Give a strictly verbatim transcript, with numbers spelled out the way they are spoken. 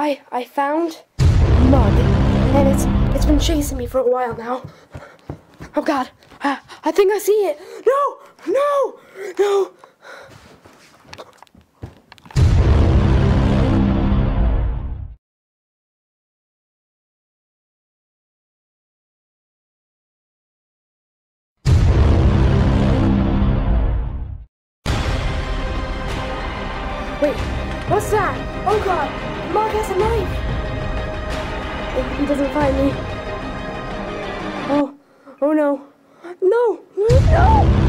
I I found mud, and it's it's been chasing me for a while now. Oh God, I I think I see it. No, no, no. Wait, what's that? Oh God, Mark has a knife. If he doesn't find me. Oh, oh no, no, no.